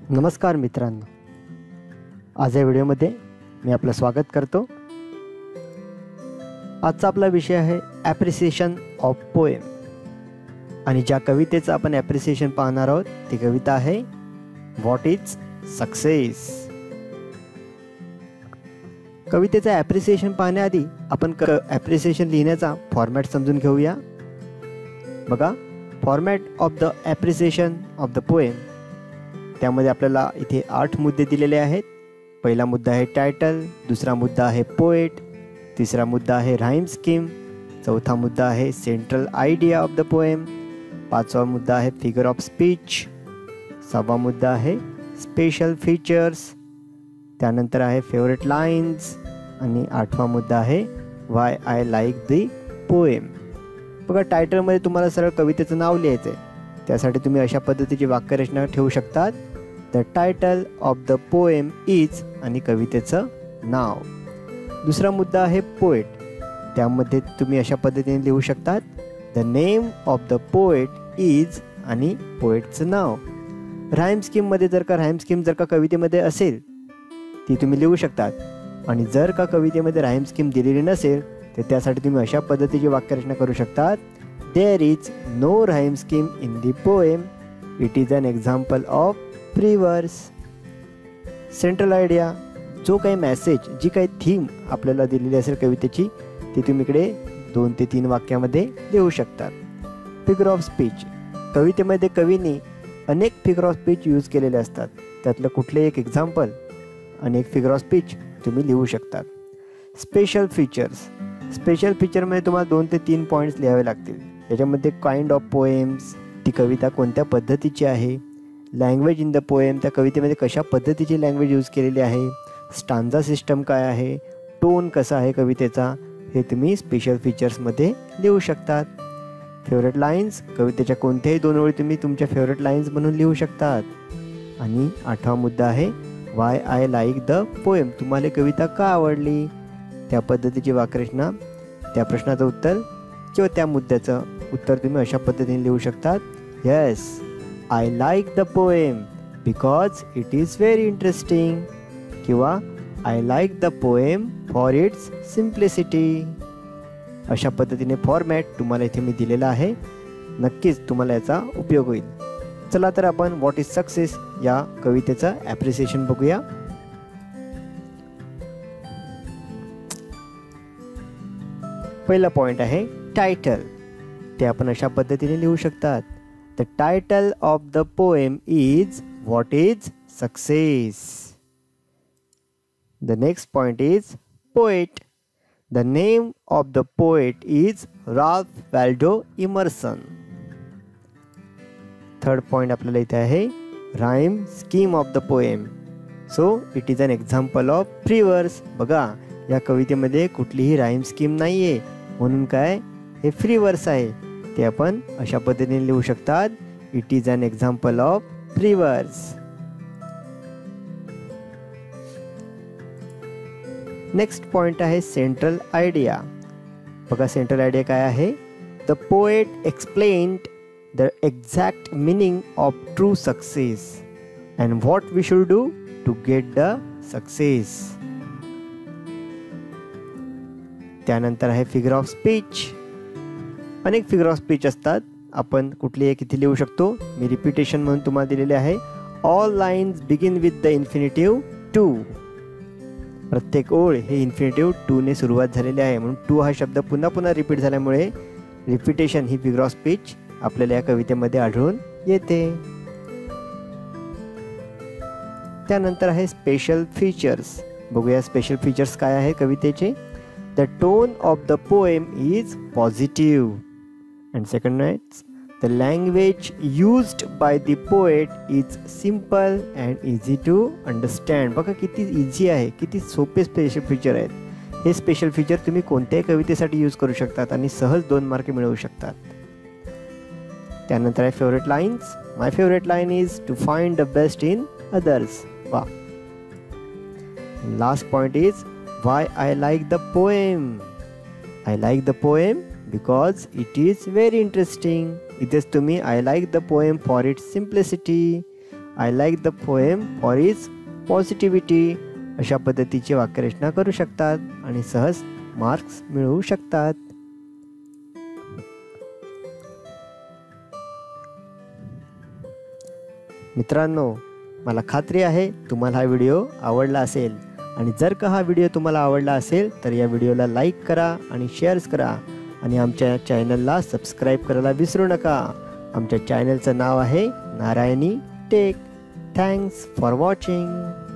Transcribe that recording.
नमस्कार मित्रांनो, आज या व्हिडिओमध्ये मी आपलं स्वागत करतो. आजचा आपला विषय आहे ॲप्रिसिएशन ऑफ पोएम आणि ज्या कवितेचं आपण ॲप्रिसिएशन पाहणार आहोत ती कविता आहे व्हॉट इज सक्सेस. कवितेचं ॲप्रिसिएशन पाहण्याआधी आपण ॲप्रिसिएशन लिहिण्याचा फॉर्मॅट समजून घेऊया. बघा, format of the appreciation of the poem, त्यामध्ये आपल्याला इथे 8 मुद्दे दिलेले आहेत. पहिला मुद्दा आहे टायटल, दुसरा मुद्दा आहे पोएट, तिसरा मुद्दा आहे राईम स्कीम, चौथा मुद्दा आहे central idea of the poem, पाचवा मुद्दा आहे फिगर ऑफ स्पीच, सहावा मुद्दा आहे स्पेशल फीचर्स, त्यानंतर आहे फेवरेट लाईन्स आणि आठवा मुद्दा आहे why I like the poem. बघा, टायटलमध्ये तुम्हाला सरळ कवितेचं नाव लिहायचं आहे. त्यासाठी तुम्ही अशा पद्धतीची वाक्यरचना ठेवू शकतात. The title of the poem is आणि कवितेचं नाव. दुसरा मुद्दा आहे पोएट, त्यामध्ये तुम्ही अशा पद्धतीने लिहू शकतात the name of the poet is आणि पोएटचं नाव. राईम स्कीममध्ये जर का कवितेमध्ये असेल ती तुम्ही लिहू शकतात, आणि जर का कवितेमध्ये राईम स्कीम दिलेली नसेल तर त्यासाठी तुम्ही अशा पद्धतीची वाक्यरचना करू शकतात. There is no rhyme scheme in the poem. It is an example of free verse. Central idea, जो काही मॅसेज, जी काही थीम आपल्याला दिलेली असेल कवितेची, ती तुम्ही इकडे 2 ते 3 वाक्यामध्ये लिहू शकतात. फिगर ऑफ स्पीच, कवितेमध्ये कवींनी अनेक फिगर ऑफ स्पीच यूज केलेले असतात. त्यातलं कुठले एक एक्झाम्पल आणि एक फिगर ऑफ स्पीच तुम्ही लिहू शकतात. स्पेशल फीचर्स, स्पेशल फीचरमध्ये तुम्हाला 2 ते 3 पॉईंट्स लिहावे लागतील. याच्यामध्ये काइंड ऑफ पोएम्स, ती कविता कोणत्या पद्धतीची आहे, लँग्वेज इन द पोएम, त्या कवितेमध्ये कशा पद्धतीची लँग्वेज यूज केलेली आहे, स्टांजा सिस्टम काय आहे, टोन कसा आहे कवितेचा, हे तुम्ही स्पेशल फीचर्समध्ये लिहू शकतात. फेवरेट लाईन्स, कवितेच्या कोणत्याही 2 ओळी तुम्ही तुमच्या फेवरेट लाईन्स म्हणून लिहू शकतात. आणि 8वा मुद्दा आहे why I like the poem, तुम्हाला कविता का आवडली, त्या पद्धतीची वाक्यरचना, त्या प्रश्नाचं उत्तर किंवा त्या मुद्द्याचं उत्तर तुम्ही अशा पद्धतीने लिहू शकतात. Yes, I like the poem because it is very interesting, किंवा I like the poem for its simplicity. अशा पद्धतीने फॉर्मॅट तुम्हाला इथे मी दिलेला आहे. नक्कीच तुम्हाला याचा उपयोग होईल. चला तर आपण व्हॉट इज सक्सेस या कवितेचं ॲप्रिसिएशन बघूया. पहिला पॉईंट आहे टायटल, ते आपण अशा पद्धतीने लिहू शकतात. The title of the poem is what is success. The next point is poet. The name of the poet is Ralph Waldo Emerson. Third point आपल्याला इथे आहे rhyme scheme of the poem. So it is an example of free verse. बघा, या कवितेमध्ये कुठलीही rhyme scheme नाही आहे, म्हणून काय, हे फ्री वर्स आहे. ते आपण अशा पद्धतीने लिहू शकतात. It is an example of free verse. Next point आहे सेंट्रल आयडिया. बघा, सेंट्रल आयडिया काय आहे. The poet explained the exact meaning of true success and what we should do to get the success. त्यानंतर आहे figure of speech. अनेक figure of speech असतात, आपण कुठली एक इथे लिहू शकतो. मी रिपिटेशन म्हणून तुम्हाला दिलेले आहे. All lines begin with the infinitive to. प्रत्येक ओळ हे इन्फिनिटिव्ह टू ने सुरुवात झालेली आहे, म्हणून टू हा शब्द पुन्हा पुन्हा रिपीट झाल्यामुळे रिपिटेशन ही फिगर ऑफ स्पीच आपल्याला या कवितेमध्ये आढळून येते. त्यानंतर आहे स्पेशल फीचर्स. बघूया स्पेशल फीचर्स काय आहे कवितेचे. The tone of the poem is positive. And second is the language used by the poet is simple and easy to understand. बघा, किती इझी आहे, किती सोपे स्पेशल फीचर आहेत. हे स्पेशल फीचर तुम्ही कोणत्याही कवितेसाठी यूज करू शकतात आणि सहज 2 मार्क मिळवू शकतात. त्यानंतर आहे favourite lines. My favourite line is to find the best in others. वा. Last point is why I like the poem. I like the poem because it is very interesting. इथेच तुम्ही I like the poem for its simplicity I like the poem for is positivity अशा पद्धतीची वाक्यरचना करू शकतात आणि सहज marks मिळवू शकतात. मित्रांनो, मला खात्री आहे तुम्हाला हा व्हिडिओ आवडला असेल आणि जर का हा व्हिडिओ तुम्हाला आवडला असेल तर या व्हिडिओला लाईक करा आणि शेअर्स करा आणि आमच्या चॅनलला सबस्क्राईब करायला विसरू नका. आमच्या चॅनलचं नाव आहे Narayani tech. Thanks for watching.